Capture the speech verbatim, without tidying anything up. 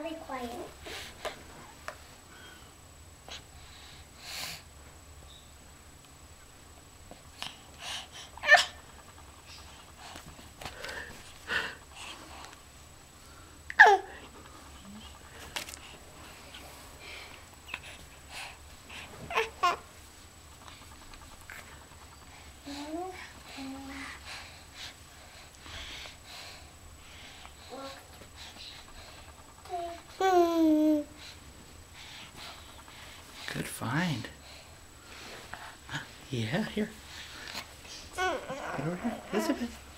I'll be quiet. Good find. Yeah, here. Get over here. Elisabeth.